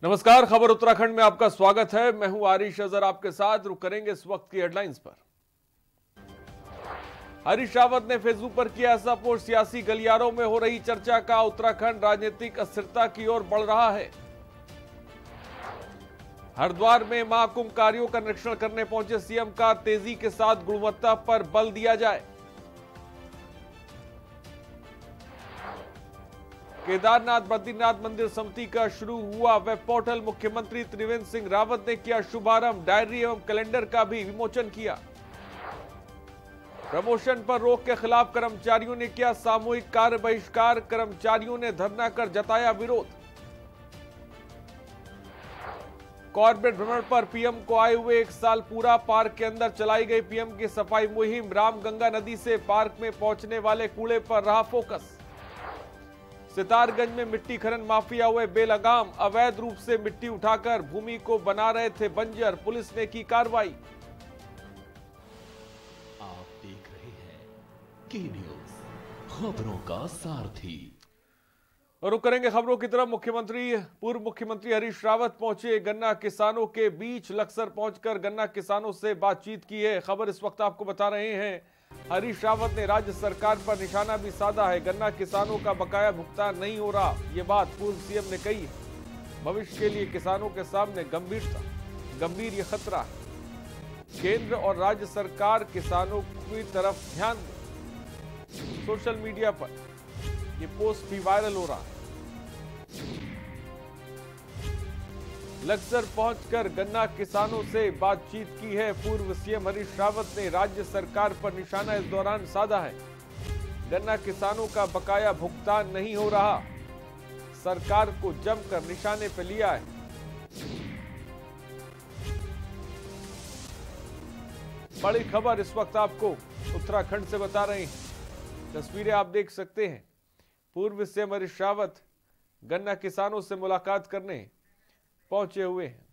नमस्कार, खबर उत्तराखंड में आपका स्वागत है। मैं हूं आरिश अजहर आपके साथ। रुक करेंगे इस वक्त की हेडलाइंस पर। हरीश रावत ने फेसबुक पर किया ऐसा पोस्ट, सियासी गलियारों में हो रही चर्चा का उत्तराखंड राजनीतिक अस्थिरता की ओर बढ़ रहा है। हरिद्वार में महाकुंभ कार्यों का निरीक्षण करने पहुंचे सीएम का तेजी के साथ गुणवत्ता पर बल दिया जाए। केदारनाथ बद्रीनाथ मंदिर समिति का शुरू हुआ वेब पोर्टल, मुख्यमंत्री त्रिवेंद्र सिंह रावत ने किया शुभारंभ। डायरी एवं कैलेंडर का भी विमोचन किया। प्रमोशन पर रोक के खिलाफ कर्मचारियों ने किया सामूहिक कार्य बहिष्कार, कर्मचारियों ने धरना कर जताया विरोध। कॉर्बेट भ्रमण पर पीएम को आए हुए 1 साल पूरा, पार्क के अंदर चलाई गई पीएम की सफाई मुहिम। रामगंगा नदी से पार्क में पहुंचने वाले कूड़े पर रहा फोकस। सितारगंज में मिट्टी खनन माफिया हुए बेलगाम, अवैध रूप से मिट्टी उठाकर भूमि को बना रहे थे बंजर, पुलिस ने की कार्रवाई। आप देख रहे हैं के न्यूज, खबरों का सारथी। और रुक करेंगे खबरों की तरफ। पूर्व मुख्यमंत्री हरीश रावत पहुंचे गन्ना किसानों के बीच। लक्सर पहुंचकर गन्ना किसानों से बातचीत की है। खबर इस वक्त आपको बता रहे हैं। हरीश रावत ने राज्य सरकार पर निशाना भी साधा है। गन्ना किसानों का बकाया भुगतान नहीं हो रहा, ये बात पूर्व सीएम ने कही है। भविष्य के लिए किसानों के सामने गंभीर ये खतरा है। केंद्र और राज्य सरकार किसानों की तरफ ध्यान दे। सोशल मीडिया पर ये पोस्ट भी वायरल हो रहा है। लक्सर पहुंचकर गन्ना किसानों से बातचीत की है पूर्व सीएम हरीश रावत ने। राज्य सरकार पर निशाना इस दौरान साधा है। गन्ना किसानों का बकाया भुगतान नहीं हो रहा, सरकार को जमकर निशाने पर लिया है। बड़ी खबर इस वक्त आपको उत्तराखंड से बता रहे हैं। तस्वीरें आप देख सकते हैं। पूर्व सीएम हरीश रावत गन्ना किसानों से मुलाकात करने पहुंचे हुए हैं।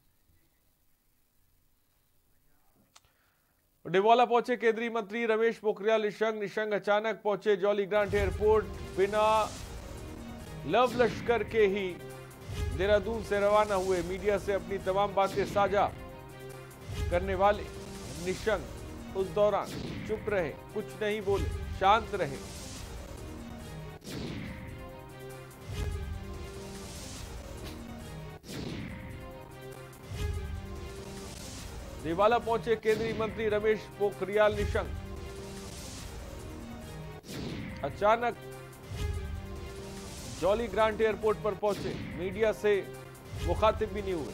डिवाला पहुंचे केंद्रीय मंत्री रमेश पोखरियाल निशंक अचानक पहुंचे जॉली ग्रांट एयरपोर्ट। बिना लव लश्कर के ही देहरादून से रवाना हुए। मीडिया से अपनी तमाम बातें साझा करने वाले निशंक उस दौरान चुप रहे, कुछ नहीं बोले, शांत रहे। देवाला पहुंचे केंद्रीय मंत्री रमेश पोखरियाल निशंक। अचानक जॉली ग्रांट एयरपोर्ट पर पहुंचे। मीडिया से मुखातिब भी नहीं हुए।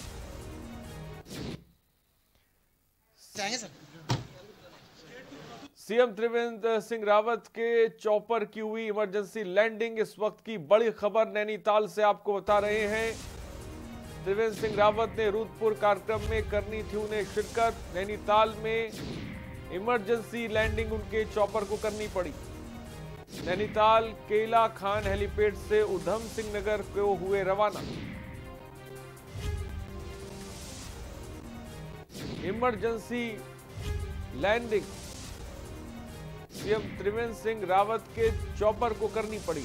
सीएम त्रिवेंद्र सिंह रावत के चॉपर की हुई इमरजेंसी लैंडिंग। इस वक्त की बड़ी खबर नैनीताल से आपको बता रहे हैं। त्रिवेंद्र सिंह रावत ने रुद्रपुर कार्यक्रम में करनी थी उन्हें शिरकत। नैनीताल में इमरजेंसी लैंडिंग उनके चॉपर को करनी पड़ी। नैनीताल केला खान हेलीपैड से उधम सिंह नगर को हुए रवाना। Emergency landing CM Trivendra Singh Rawat के चॉपर को करनी पड़ी।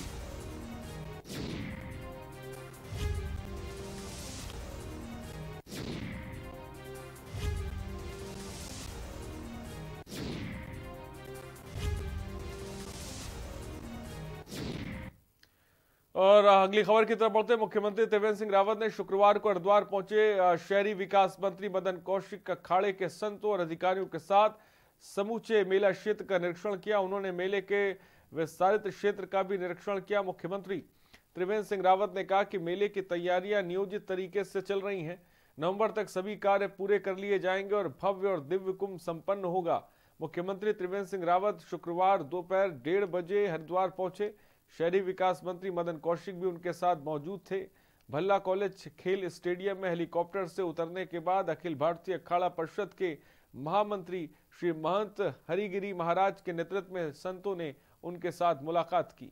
और अगली खबर की तरफ बढ़ते। मुख्यमंत्री त्रिवेंद्र सिंह रावत ने शुक्रवार को हरिद्वार पहुंचे शहरी विकास मंत्री मदन कौशिक अखाड़े के संतों और अधिकारियों के साथ समूचे मेला क्षेत्र का निरीक्षण किया। उन्होंने मेले के विस्तारित क्षेत्र का भी निरीक्षण किया। मुख्यमंत्री त्रिवेंद्र सिंह रावत ने कहा कि मेले की तैयारियां नियोजित तरीके से चल रही हैं। नवंबर तक सभी कार्य पूरे कर लिए जाएंगे और भव्य और दिव्य कुंभ संपन्न होगा। मुख्यमंत्री त्रिवेंद्र सिंह रावत शुक्रवार दोपहर 1:30 बजे हरिद्वार पहुंचे। शहरी विकास मंत्री मदन कौशिक भी उनके साथ मौजूद थे। भल्ला कॉलेज खेल स्टेडियम में हेलीकॉप्टर से उतरने के बाद अखिल भारतीय अखाड़ा परिषद के महामंत्री श्री महंत हरिगिरी महाराज के नेतृत्व में संतों ने उनके साथ मुलाकात की।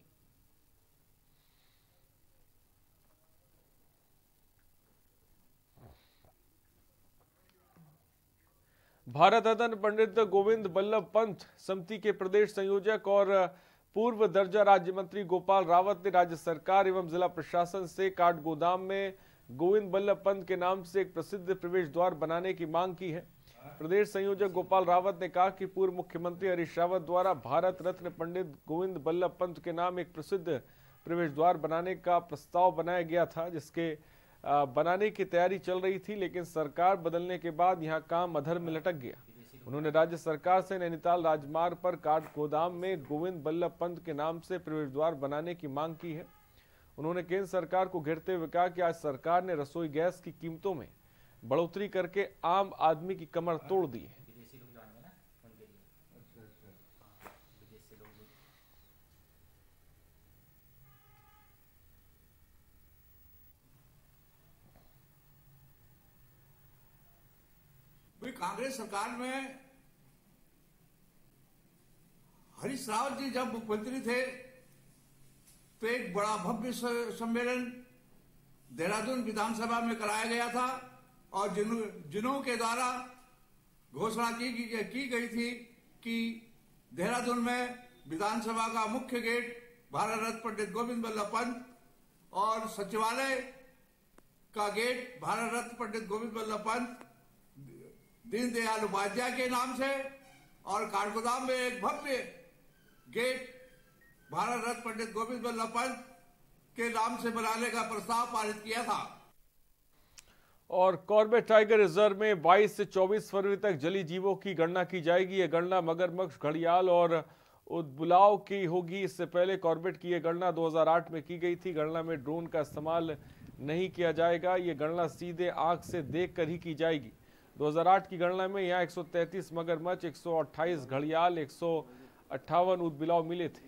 भारत रत्न पंडित गोविंद बल्लभ पंत समिति के प्रदेश संयोजक और पूर्व दर्जा राज्य मंत्री गोपाल रावत ने राज्य सरकार एवं जिला प्रशासन से काठगोदाम में गोविंद बल्लभ पंत के नाम से एक प्रसिद्ध प्रवेश द्वार बनाने की मांग की है। प्रदेश संयोजक गोपाल रावत ने कहा कि पूर्व मुख्यमंत्री हरीश रावत द्वारा भारत रत्न पंडित गोविंद बल्लभ पंत के नाम एक प्रसिद्ध प्रवेश द्वार बनाने का प्रस्ताव बनाया गया था, जिसके बनाने की तैयारी चल रही थी, लेकिन सरकार बदलने के बाद यहां काम अधर में लटक गया। उन्होंने राज्य सरकार से नैनीताल राजमार्ग पर काठ गोदाम में गोविंद बल्लभ पंत के नाम से प्रवेश द्वार बनाने की मांग की है। उन्होंने केंद्र सरकार को घेरते हुए कहा कि आज सरकार ने रसोई गैस की कीमतों में बढ़ोतरी करके आम आदमी की कमर तोड़ दी है। कांग्रेस सरकार में हरीश रावत जी जब मुख्यमंत्री थे तो एक बड़ा भव्य सम्मेलन देहरादून विधानसभा में कराया गया था और जिनों के द्वारा घोषणा की गई थी कि देहरादून में विधानसभा का मुख्य गेट भारत रत्न पंडित गोविंद बल्लभ पंत और सचिवालय का गेट भारत रत्न पंडित गोविंद बल्लभ पंत दीनदयाल उपाध्याय के नाम से और काठगोदाम में एक भव्य गेट भारत रत्न पंडित गोविंद बल्लभ पंत के नाम से बनाने का प्रस्ताव पारित किया था। और कॉर्बेट टाइगर रिजर्व में 22 से 24 फरवरी तक जलीय जीवों की गणना की जाएगी। ये गणना मगरमच्छ, घड़ियाल और उदबुलाव की होगी। इससे पहले कॉर्बेट की यह गणना 2008 में की गई थी। गणना में ड्रोन का इस्तेमाल नहीं किया जाएगा। ये गणना सीधे आंख से देखकर ही की जाएगी। 2008 की गणना में यहाँ 133 मगरमच्छ, 128 घड़ियाल, 158 उदबिलाव मिले थे।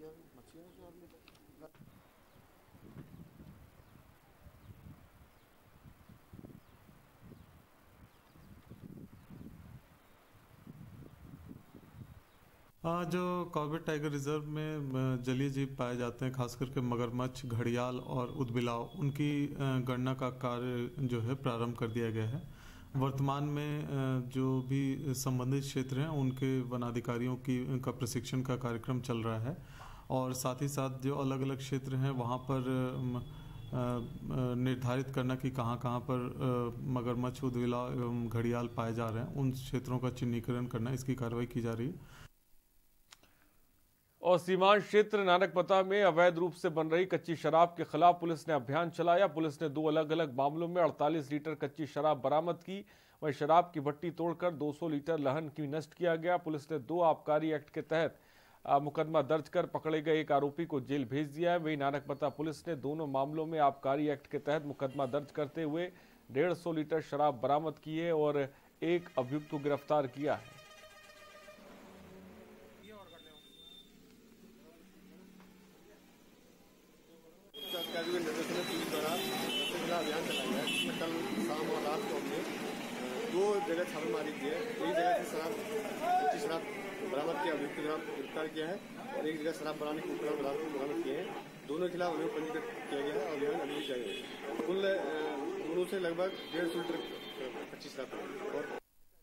जो कॉर्बेट टाइगर रिजर्व में जलीय जीव पाए जाते हैं, खास करके मगरमच्छ, घड़ियाल और उदबिलाव, उनकी गणना का कार्य जो है प्रारंभ कर दिया गया है। वर्तमान में जो भी संबंधित क्षेत्र हैं उनके वनाधिकारियों का प्रशिक्षण का कार्यक्रम चल रहा है और साथ ही साथ जो अलग अलग क्षेत्र हैं वहाँ पर निर्धारित करना कि कहाँ कहाँ पर मगरमच्छ, उदबिलाव एवं घड़ियाल पाए जा रहे हैं, उन क्षेत्रों का चिन्हीकरण करना, इसकी कार्रवाई की जा रही है। और सीमांत क्षेत्र नानकपता में अवैध रूप से बन रही कच्ची शराब के खिलाफ पुलिस ने अभियान चलाया। पुलिस ने 2 अलग अलग मामलों में 48 लीटर कच्ची शराब बरामद की। वहीं शराब की भट्टी तोड़कर 200 लीटर लहन की नष्ट किया गया। पुलिस ने 2 आबकारी एक्ट के तहत मुकदमा दर्ज कर पकड़े गए एक आरोपी को जेल भेज दिया है। वहीं नानकपता पुलिस ने दोनों मामलों में आबकारी एक्ट के तहत मुकदमा दर्ज करते हुए 150 लीटर शराब बरामद की है और एक अभियुक्त को गिरफ्तार किया है। अभियान चलाया है जिसमें कल शाम और रात को हमने 2 जगह छापेमारी की है। एक जगह से कच्ची शराब बरामद किया, अभियुक्त गिरफ्तार किया है और एक जगह शराब बनाने के उपकरण बरामद किए हैं। दोनों के खिलाफ अभियोग पंजीकृत किया गया है और अभियान अभी भी जारी है। कुल दोनों से लगभग 150 लीटर कच्ची शराब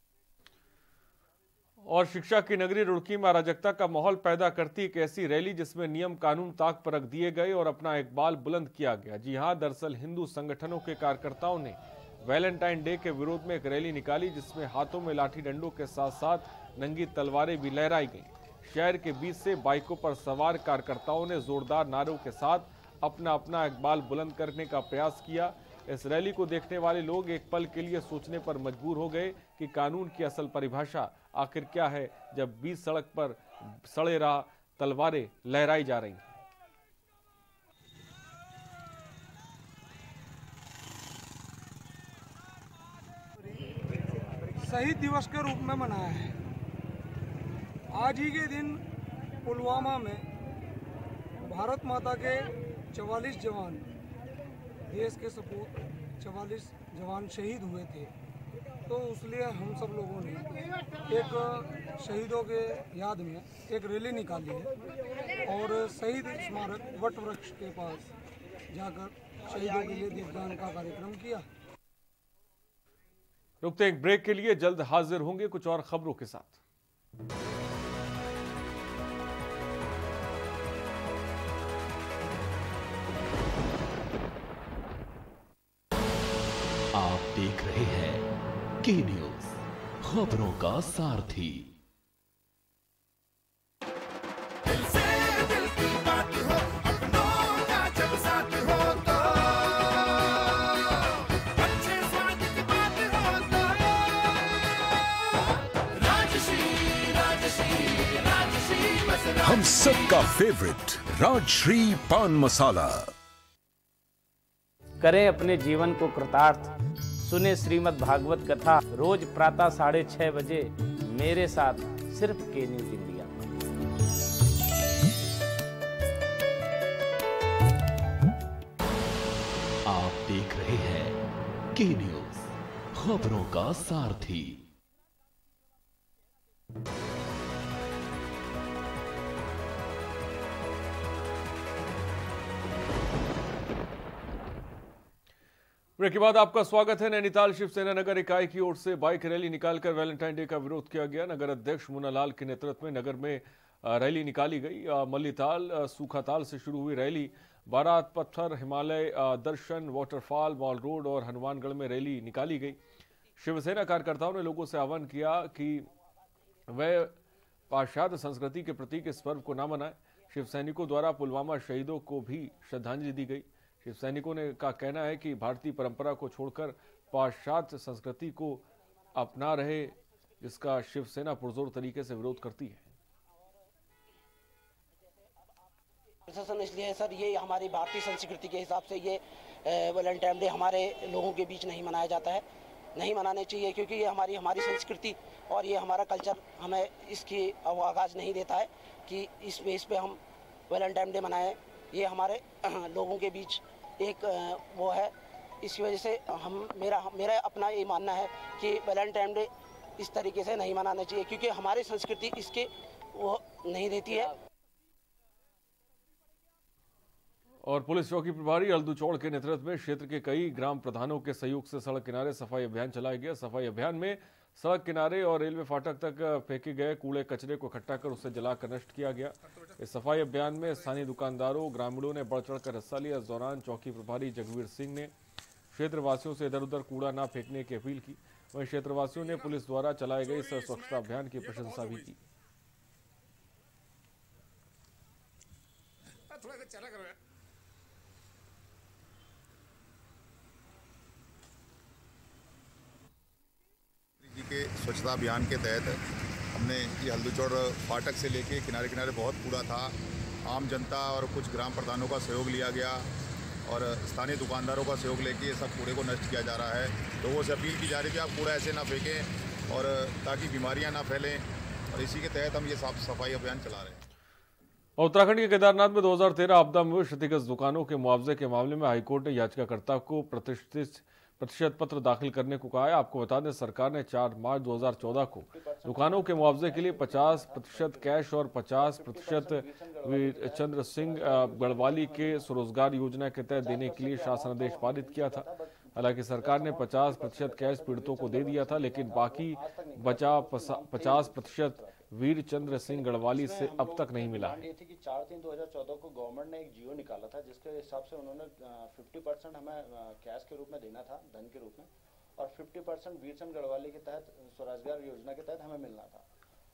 और शिक्षा की नगरी रुड़की में अराजकता का माहौल पैदा करती एक ऐसी रैली जिसमें नियम कानून ताक पर रख दिए गए और अपना इकबाल बुलंद किया गया। जी हां, दरअसल हिंदू संगठनों के कार्यकर्ताओं ने वैलेंटाइन डे के विरोध में एक रैली निकाली जिसमें हाथों में लाठी डंडों के साथ साथ नंगी तलवारें भी लहराई गईं। शहर के बीच से बाइकों पर सवार कार्यकर्ताओं ने जोरदार नारों के साथ अपना अपना इकबाल बुलंद करने का प्रयास किया। इस रैली को देखने वाले लोग एक पल के लिए सोचने पर मजबूर हो गए कि कानून की असल परिभाषा आखिर क्या है जब बीच सड़क पर सड़े राह तलवारें लहराई जा रही हैं। शहीद दिवस के रूप में मनाया है। आज ही के दिन पुलवामा में भारत माता के 44 जवान, देश के सपूत 44 जवान शहीद हुए थे। तो इसलिए हम सब लोगों ने एक शहीदों के याद में एक रैली निकाली है और शहीद स्मारक वट वृक्ष के पास जाकर शहीदों के लिए दीपदान का कार्यक्रम किया। रुकते एक ब्रेक के लिए, जल्द हाजिर होंगे कुछ और खबरों के साथ। देख रहे हैं के न्यूज, खबरों का सारथी। हम सबका फेवरेट राजश्री पान मसाला। करें अपने जीवन को कृतार्थ, सुने श्रीमद् भागवत कथा रोज प्रातः 6:30 बजे मेरे साथ सिर्फ के न्यूज इंडिया। आप देख रहे हैं के न्यूज, खबरों का सारथी। ब्रेक के बाद आपका स्वागत है। नैनीताल शिवसेना नगर इकाई की ओर से बाइक रैली निकालकर वैलेंटाइन डे का विरोध किया गया। नगर अध्यक्ष मुन्नालाल के नेतृत्व में नगर में रैली निकाली गई। मल्लीताल सूखाताल से शुरू हुई rally Barapathar, Himalaya Darshan, waterfall, mall road और हनुमानगढ़ में रैली निकाली गई। शिवसेना कार्यकर्ताओं ने लोगों से आह्वान किया कि वह पाश्चात्य संस्कृति के प्रतीक इस पर्व को न मनाएं। शिव सैनिकों द्वारा पुलवामा शहीदों को भी श्रद्धांजलि दी गई। शिव सैनिकों ने का कहना है कि भारतीय परंपरा को छोड़कर पाश्चात्य संस्कृति को अपना रहे, जिसका शिवसेना पुरजोर तरीके से विरोध करती है। प्रशासन इसलिए है सर, ये हमारी भारतीय संस्कृति के हिसाब से ये वैलेंटाइन डे हमारे लोगों के बीच नहीं मनाया जाता है, नहीं मनाने चाहिए, क्योंकि ये हमारी संस्कृति और ये हमारा कल्चर हमें इसकी आगाज नहीं देता है कि इस बेस पे हम वैलेंटाइन डे मनाएं। ये हमारे लोगों के बीच एक वो है, इसकी वजह से मेरा अपना ये मानना है कि वैलेंटाइन डे इस तरीके से नहीं मनाना चाहिए, क्योंकि हमारी संस्कृति इसके वो नहीं देती है। और पुलिस चौकी प्रभारी अल्दू चौड़ के नेतृत्व में क्षेत्र के कई ग्राम प्रधानों के सहयोग से सड़क किनारे सफाई अभियान चलाया गया। सफाई अभियान में सड़क किनारे और रेलवे फाटक तक फेंके गए कूड़े कचरे को इकट्ठा कर उसे जलाकर नष्ट किया गया। इस सफाई अभियान में स्थानीय दुकानदारों, ग्रामीणों ने बढ़ चढ़कर हिस्सा लिया। इस दौरान चौकी प्रभारी जगवीर सिंह ने क्षेत्रवासियों से इधर उधर कूड़ा न फेंकने की अपील की। वहीं क्षेत्रवासियों ने पुलिस द्वारा चलाए गए इस स्वच्छता अभियान की प्रशंसा भी की। के स्वच्छता अभियान के तहत हमने ये हल्दूचौड़ फाटक से लेके किनारे किनारे बहुत कूड़ा था। आम जनता और कुछ ग्राम प्रधानों का सहयोग लिया गया और स्थानीय दुकानदारों का सहयोग लेके ये सब कूड़े को नष्ट किया जा रहा है। लोगों से अपील की जा रही है कि आप कूड़ा ऐसे ना फेंकें और ताकि बीमारियां ना फैलें, और इसी के तहत हम ये साफ सफाई अभियान चला रहे हैं। उत्तराखंड के केदारनाथ में 2013 आपदा में क्षतिग्रस्त दुकानों के मुआवजे के मामले में हाईकोर्ट ने याचिकाकर्ता को प्रतिशत पत्र दाखिल करने को कहा है। आपको बता दें, सरकार ने 4 मार्च 2014 को दुकानों के मुआवजे के लिए 50% कैश और 50% वीरचंद्र सिंह गढ़वाली के स्वरोजगार योजना के तहत देने के लिए शासनादेश पारित किया था। हालांकि सरकार ने 50% कैश पीड़ितों को दे दिया था, लेकिन बाकी बचा 50% वीरचंद्र सिंह गढ़वाली से अब तक नहीं मिला है। 4/3/2014 को गवर्नमेंट ने एक जियो निकाला था, जिसके हिसाब से उन्होंने 50% हमें कैश के रूप में देना था, धन के रूप में, और 50% वीरचंद्र गढ़वाली के तहत स्वरोजगार योजना के तहत हमें मिलना था।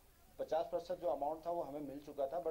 50% जो अमाउंट था वो हमें मिल चुका था।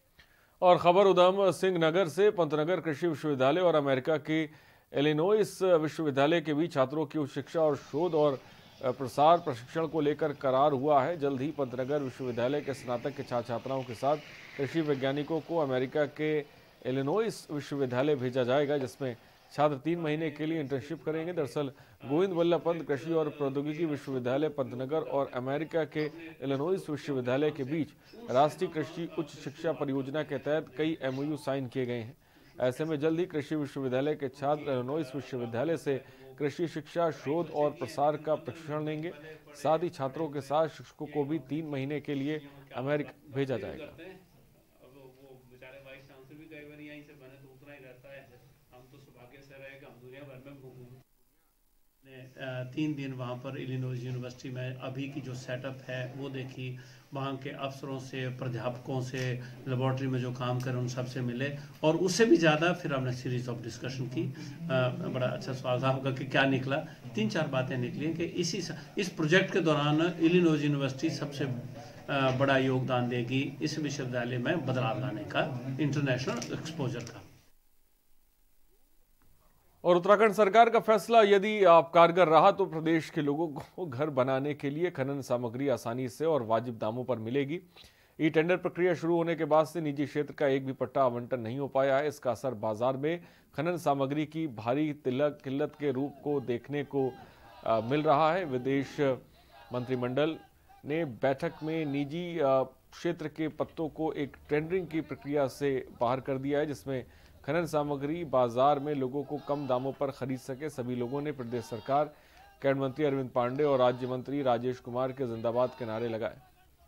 और खबर उधम सिंह नगर से पंतनगर कृषि विश्वविद्यालय और अमेरिका के इलिनोइस विश्वविद्यालय के बीच छात्रों की उच्च शिक्षा और शोध और प्रसार प्रशिक्षण को लेकर करार हुआ है। जल्द ही पंतनगर विश्वविद्यालय के स्नातक के छात्र छात्राओं के साथ कृषि वैज्ञानिकों को अमेरिका के इलिनोइस विश्वविद्यालय भेजा जाएगा, जिसमें छात्र 3 महीने के लिए इंटर्नशिप करेंगे। दरअसल गोविंद वल्लभ पंत कृषि और प्रौद्योगिकी विश्वविद्यालय पंतनगर और अमेरिका के इलिनोइस विश्वविद्यालय के बीच राष्ट्रीय कृषि उच्च शिक्षा परियोजना के तहत कई MOU साइन किए गए हैं। ऐसे में जल्द ही कृषि विश्वविद्यालय के छात्र इलिनोइस विश्वविद्यालय से कृषि शिक्षा, शोध और प्रसार का प्रशिक्षण लेंगे। साथ ही छात्रों के साथ शिक्षकों को भी 3 महीने के लिए अमेरिका भेजा जाएगा। 3 दिन वहाँ पर इलिनॉइस यूनिवर्सिटी में अभी की जो सेटअप है वो देखी, वहाँ के अफसरों से, प्राध्यापकों से, लेबॉर्ट्री में जो काम कर उन सब से मिले, और उससे भी ज़्यादा फिर हमने सीरीज ऑफ डिस्कशन की। बड़ा अच्छा सवाल था आपका कि क्या निकला। 3-4 बातें निकली कि इस प्रोजेक्ट के दौरान इलिनॉइस यूनिवर्सिटी सबसे बड़ा योगदान देगी इस विश्वविद्यालय में बदलाव लाने का, इंटरनेशनल एक्सपोजर का। और उत्तराखंड सरकार का फैसला यदि कारगर रहा तो प्रदेश के लोगों को घर बनाने के लिए खनन सामग्री आसानी से और वाजिब दामों पर मिलेगी। ई टेंडर प्रक्रिया शुरू होने के बाद से निजी क्षेत्र का एक भी पट्टा आवंटन नहीं हो पाया है। इसका असर बाजार में खनन सामग्री की भारी किल्लत के रूप को देखने को मिल रहा है। विदेश मंत्रिमंडल ने बैठक में निजी क्षेत्र के पत्तों को एक टेंडरिंग की प्रक्रिया से बाहर कर दिया है, जिसमें खनन सामग्री बाजार में लोगों को कम दामों पर खरीद सके। सभी लोगों ने प्रदेश सरकार, कैबिनेट मंत्री अरविंद पांडे और राज्य मंत्री राजेश कुमार के जिंदाबाद के नारे लगाए।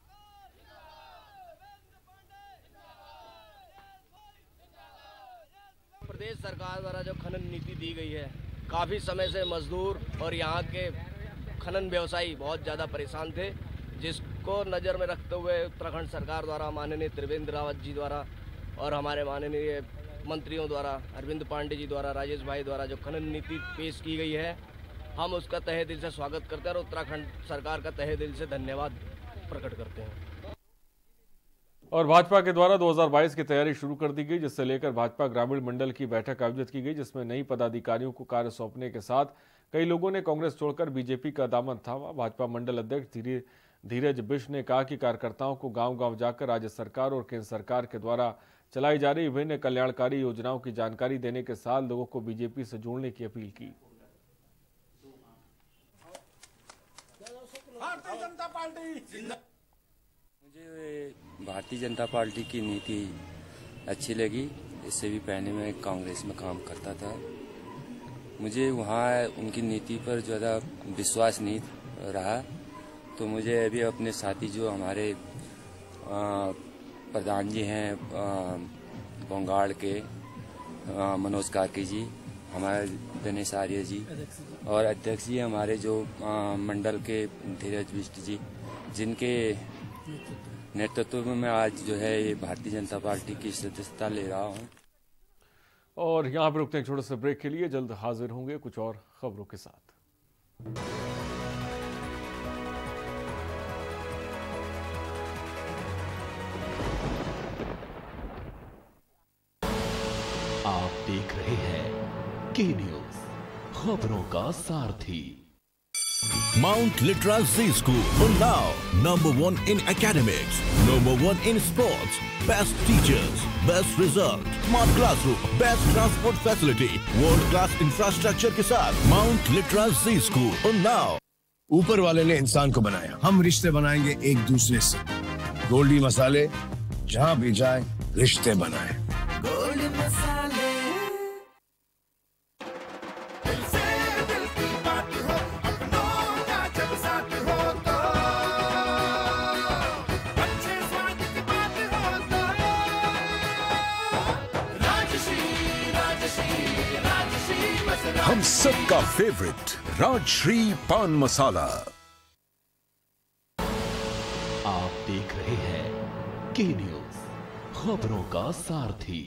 प्रदेश सरकार द्वारा जो खनन नीति दी गई है, काफी समय से मजदूर और यहाँ के खनन व्यवसायी बहुत ज्यादा परेशान थे, जिसको नजर में रखते हुए उत्तराखंड सरकार द्वारा, माननीय त्रिवेंद्र रावत जी द्वारा और हमारे माननीय मंत्रियों द्वारा, अरविंद पांडे जी द्वारा, राजेश भाई द्वारा जो खनन नीति पेश की गई है, हम उसका तहे दिल से स्वागत करते हैं और उत्तराखंड सरकार का तहे दिल से धन्यवाद प्रकट करते हैं। और भाजपा के द्वारा 2022 की तैयारी शुरू कर दी गई, जिससे लेकर भाजपा ग्रामीण मंडल की बैठक आयोजित की गई, जिसमें नई पदाधिकारियों को कार्य सौंपने के साथ कई लोगों ने कांग्रेस छोड़कर बीजेपी का दामन थामा। भाजपा मंडल अध्यक्ष धीरज बिष्ट ने कहा कि कार्यकर्ताओं को गांव-गांव जाकर राज्य सरकार और केंद्र सरकार के द्वारा चलाई जा रही विभिन्न कल्याणकारी योजनाओं की जानकारी देने के साथ लोगों को बीजेपी से जोड़ने की अपील की। मुझे भारतीय जनता पार्टी की नीति अच्छी लगी। इससे भी पहले मैं कांग्रेस में काम करता था। मुझे वहाँ उनकी नीति पर ज़्यादा विश्वास नहीं रहा, तो मुझे अभी अपने साथी जो हमारे प्रधान जी हैं बंगाल के, मनोज कार्की जी, हमारे दिनेश आर्य जी और अध्यक्ष जी हमारे जो मंडल के धीरज बिष्ट जी, जिनके नेतृत्व में मैं आज जो है ये भारतीय जनता पार्टी की सदस्यता ले रहा हूँ। और यहाँ पर रुकते हैं छोटे से ब्रेक के लिए, जल्द हाजिर होंगे कुछ और खबरों के साथ। आप देख रहे हैं के न्यूज, खबरों का सारथी। Mount Litra Z School, Unnao, #1 in academics, #1 in sports, best teachers, best result, smart classroom, best transport facility, world class infrastructure के साथ Mount Litra Z School, Unnao। ऊपर वाले ने इंसान को बनाया, हम रिश्ते बनाएंगे एक दूसरे से। गोल्डी मसाले, जहाँ भी जाए रिश्ते बनाए। गोल्डी मसाले। हम सबका फेवरेट राजश्री पान मसाला। आप देख रहे हैं के न्यूज, खबरों का सारथी।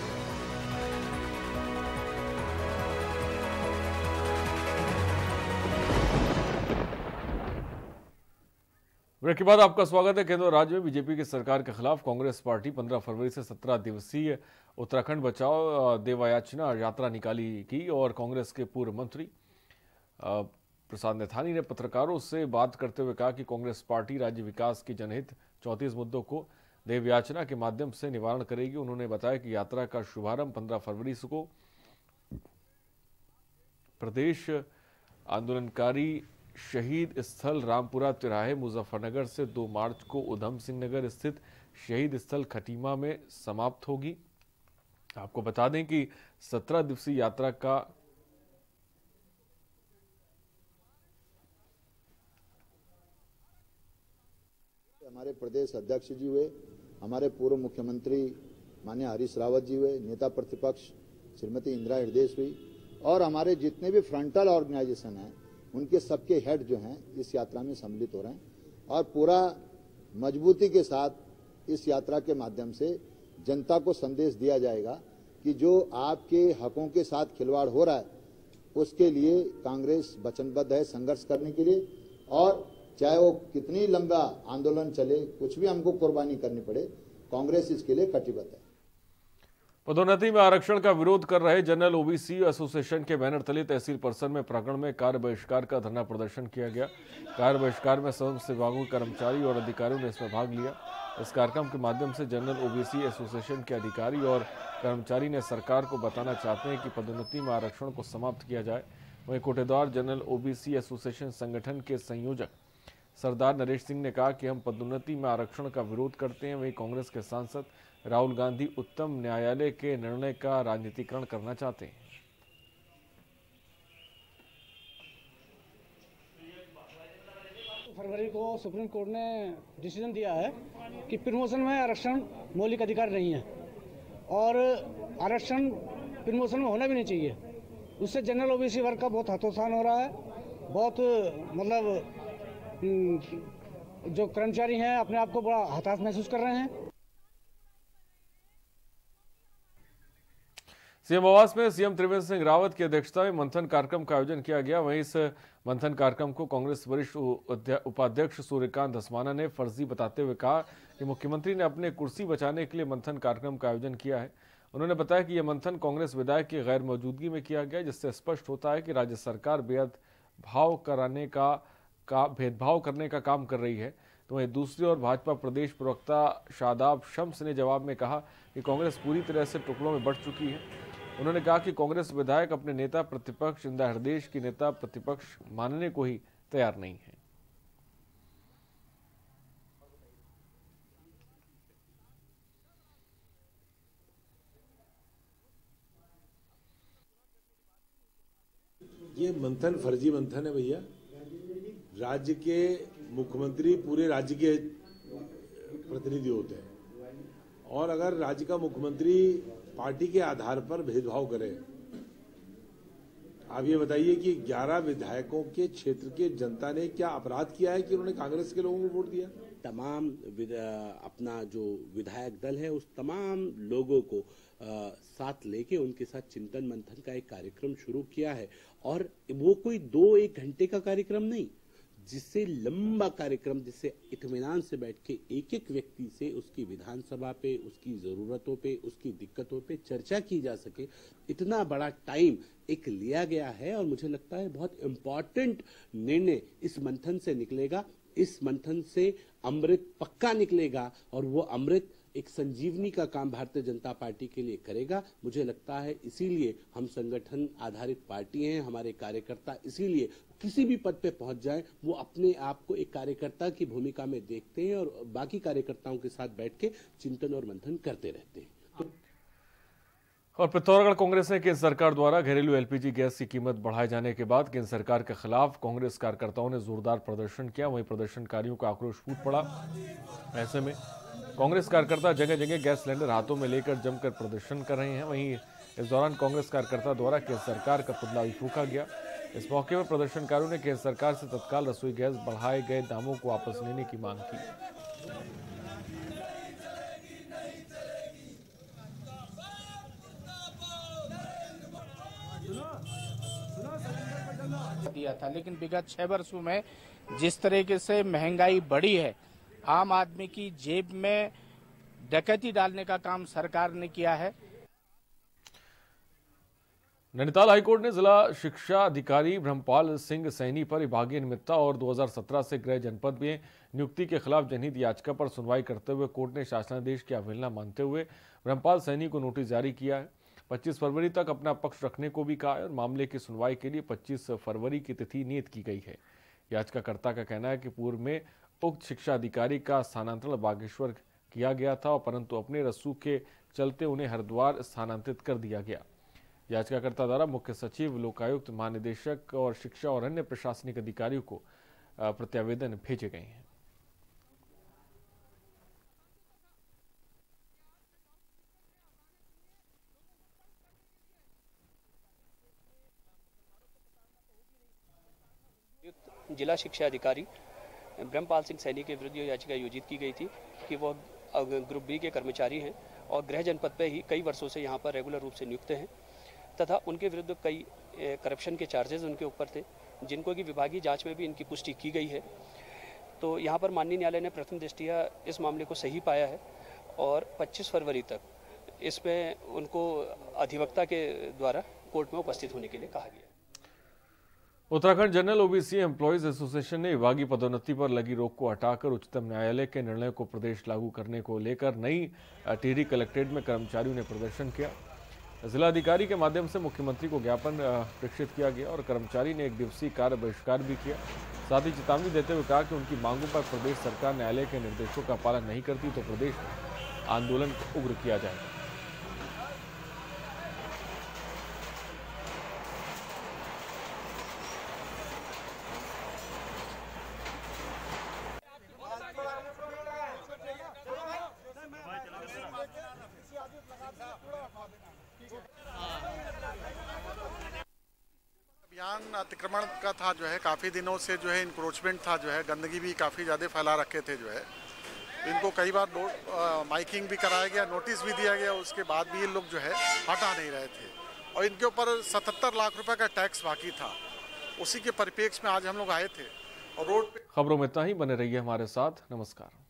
ब्रेक के बाद आपका स्वागत है। केंद्र और राज्य में बीजेपी की सरकार के खिलाफ कांग्रेस पार्टी 15 फरवरी से 17 दिवसीय उत्तराखंड बचाओ देवयाचना यात्रा निकाली की और कांग्रेस के पूर्व मंत्री प्रसाद नैथानी ने पत्रकारों से बात करते हुए कहा कि कांग्रेस पार्टी राज्य विकास की जनहित 34 मुद्दों को देवयाचना के माध्यम से निवारण करेगी। उन्होंने बताया कि यात्रा का शुभारंभ 15 फरवरी को प्रदेश आंदोलनकारी शहीद स्थल रामपुरा तिराहे मुजफ्फरनगर से 2 मार्च को उधम सिंह नगर स्थित शहीद स्थल खटीमा में समाप्त होगी। आपको बता दें कि 17 दिवसीय यात्रा का हमारे प्रदेश अध्यक्ष जी हुए, हमारे पूर्व मुख्यमंत्री माननीय हरीश रावत जी हुए, नेता प्रतिपक्ष श्रीमती इंदिरा हृदय हुई और हमारे जितने भी फ्रंटल ऑर्गेनाइजेशन हैं उनके सबके हेड जो हैं इस यात्रा में सम्मिलित हो रहे हैं और पूरा मजबूती के साथ इस यात्रा के माध्यम से जनता को संदेश दिया जाएगा कि जो आपके हकों के साथ खिलवाड़ हो रहा है उसके लिए कांग्रेस वचनबद्ध है संघर्ष करने के लिए, और चाहे वो कितनी लंबा आंदोलन चले, कुछ भी हमको कुर्बानी करनी पड़े, कांग्रेस इसके लिए कटिबद्ध है। पदोन्नति में आरक्षण का विरोध कर रहे जनरल ओबीसी एसोसिएशन के बैनर तले तहसील परिसर में प्रकरण में कार्य बहिष्कार का धरना प्रदर्शन किया गया। कार्य बहिष्कार में समस्त विभागों के कर्मचारी और अधिकारियों ने इसमें भाग लिया। इस कार्यक्रम के माध्यम से जनरल ओबीसी एसोसिएशन के अधिकारी और कर्मचारी ने सरकार को बताना चाहते हैं कि पदोन्नति में आरक्षण को समाप्त किया जाए। वहीं कोटेदार जनरल ओबीसी एसोसिएशन संगठन के संयोजक सरदार नरेश सिंह ने कहा कि हम पदोन्नति में आरक्षण का विरोध करते हैं। वहीं कांग्रेस के सांसद राहुल गांधी उच्चतम न्यायालय के निर्णय का राजनीतिकरण करना चाहते हैं। फरवरी को सुप्रीम कोर्ट ने डिसीजन दिया है कि प्रमोशन में आरक्षण मौलिक अधिकार नहीं है और आरक्षण प्रमोशन में होना भी नहीं चाहिए। उससे जनरल ओबीसी वर्ग का बहुत हतोत्साहन हो रहा है। बहुत मतलब जो कर्मचारी हैं अपने आप को बड़ा हताश महसूस कर रहे हैं। सीएम आवास में सीएम त्रिवेंद्र सिंह रावत की अध्यक्षता में मंथन कार्यक्रम का आयोजन किया गया। वहीं इस मंथन कार्यक्रम को कांग्रेस वरिष्ठ उपाध्यक्ष सूर्यकांत धस्माना ने फर्जी बताते हुए कहा कि मुख्यमंत्री ने अपने कुर्सी बचाने के लिए मंथन कार्यक्रम का आयोजन किया है। उन्होंने बताया कि यह मंथन कांग्रेस विधायक की गैर मौजूदगी में किया गया, जिससे स्पष्ट होता है कि राज्य सरकार भेदभाव करने का काम कर रही है। तो वहीं दूसरी ओर भाजपा प्रदेश प्रवक्ता शादाब शम्स ने जवाब में कहा कि कांग्रेस पूरी तरह से टुकड़ों में बंट चुकी है। उन्होंने कहा कि कांग्रेस विधायक अपने नेता प्रतिपक्ष इंदिरा हृदय की नेता प्रतिपक्ष मानने को ही तैयार नहीं है। ये मंथन फर्जी मंथन है भैया। राज्य के मुख्यमंत्री पूरे राज्य के प्रतिनिधि होते हैं और अगर राज्य का मुख्यमंत्री पार्टी के आधार पर भेदभाव करे, आप ये बताइए कि 11 विधायकों के क्षेत्र के जनता ने क्या अपराध किया है कि उन्होंने कांग्रेस के लोगों को वोट दिया? तमाम अपना जो विधायक दल है उस तमाम लोगों को साथ लेके उनके साथ चिंतन मंथन का एक कार्यक्रम शुरू किया है और वो कोई 2-1 घंटे का कार्यक्रम नहीं, जिससे लंबा कार्यक्रम, जिससे इत्मीनान से बैठ के एक एक व्यक्ति से उसकी विधानसभा पे, उसकी जरूरतों पे, उसकी दिक्कतों पे चर्चा की जा सके, इतना बड़ा टाइम एक लिया गया है। और मुझे लगता है बहुत इम्पोर्टेंट निर्णय इस मंथन से निकलेगा। इस मंथन से अमृत पक्का निकलेगा और वो अमृत एक संजीवनी का काम भारतीय जनता पार्टी के लिए करेगा। मुझे लगता है इसीलिए हम संगठन आधारित पार्टी हैं, हमारे कार्यकर्ता इसीलिए किसी भी पद पे पहुंच जाए वो अपने आप को एक कार्यकर्ता की भूमिका में देखते हैं और बाकी कार्यकर्ताओं के साथ बैठ के चिंतन और मंथन करते रहते हैं। और पिथौरागढ़ कांग्रेस ने केंद्र सरकार द्वारा घरेलू एलपीजी गैस की कीमत बढ़ाए जाने के बाद केंद्र सरकार के खिलाफ कांग्रेस कार्यकर्ताओं ने जोरदार प्रदर्शन किया। वहीं प्रदर्शनकारियों का आक्रोश फूट पड़ा। ऐसे में कांग्रेस कार्यकर्ता जगह जगह गैस सिलेंडर हाथों में लेकर जमकर प्रदर्शन कर रहे हैं। वहीं इस दौरान कांग्रेस कार्यकर्ता द्वारा केंद्र सरकार का पुतला भी फूंका गया। इस मौके पर प्रदर्शनकारियों ने केंद्र सरकार से तत्काल रसोई गैस बढ़ाए गए दामों को वापस लेने की मांग की। दिया था, लेकिन विगत 6 वर्षों में जिस तरीके से महंगाई बढ़ी है, आम आदमी की जेब में डकैती डालने का काम सरकार ने किया है। नैनीताल हाईकोर्ट ने जिला शिक्षा अधिकारी ब्रह्मपाल सिंह सैनी पर विभागीय नियमितता और 2017 से गृह जनपद में नियुक्ति के खिलाफ जनहित याचिका पर सुनवाई करते हुए कोर्ट ने शासनादेश की अवहेलना मानते हुए ब्रह्मपाल सैनी को नोटिस जारी किया है। 25 फरवरी तक अपना पक्ष रखने को भी कहा है और मामले की सुनवाई के लिए 25 फरवरी की तिथि नियत की गई है। याचिकाकर्ता का कहना है कि पूर्व में उक्त शिक्षा अधिकारी का स्थानांतरण बागेश्वर किया गया था और परंतु अपने रसूख के चलते उन्हें हरिद्वार स्थानांतरित कर दिया गया। याचिकाकर्ता द्वारा मुख्य सचिव, लोकायुक्त, महानिदेशक और शिक्षा और अन्य प्रशासनिक अधिकारियों को प्रत्यावेदन भेजे गए हैं। जिला शिक्षा अधिकारी ब्रह्मपाल सिंह सैनी के विरुद्ध याचिका योजित की गई थी कि वह ग्रुप बी के कर्मचारी हैं और गृह जनपद पे ही कई वर्षों से यहाँ पर रेगुलर रूप से नियुक्त हैं तथा उनके विरुद्ध कई करप्शन के चार्जेस उनके ऊपर थे, जिनको कि विभागीय जांच में भी इनकी पुष्टि की गई है। तो यहाँ पर माननीय न्यायालय ने प्रथम दृष्टया इस मामले को सही पाया है और 25 फरवरी तक इसमें उनको अधिवक्ता के द्वारा कोर्ट में उपस्थित होने के लिए कहा गया। Uttarakhand general OBC employees association ने विभागीय पदोन्नति पर लगी रोक को हटाकर उच्चतम न्यायालय के निर्णय को प्रदेश लागू करने को लेकर नई टिहरी कलेक्ट्रेट में कर्मचारियों ने प्रदर्शन किया। जिलाधिकारी के माध्यम से मुख्यमंत्री को ज्ञापन प्रेषित किया गया और कर्मचारी ने 1 दिवसीय कार्य बहिष्कार भी किया। साथ ही चेतावनी देते हुए कहा कि उनकी मांगों पर प्रदेश सरकार न्यायालय के निर्देशों का पालन नहीं करती तो प्रदेश आंदोलन उग्र किया जाएगा। अभियान अतिक्रमण का था जो है, काफ़ी दिनों से जो है इंक्रोचमेंट था, जो है गंदगी भी काफ़ी ज़्यादा फैला रखे थे। जो है इनको कई बार माइकिंग भी कराया गया, नोटिस भी दिया गया, उसके बाद भी ये लोग जो है हटा नहीं रहे थे और इनके ऊपर 77 लाख रुपए का टैक्स बाकी था। उसी के परिप्रेक्ष्य में आज हम लोग आए थे और रोड पे। खबरों में इतना ही, बने रहिए हमारे साथ। नमस्कार।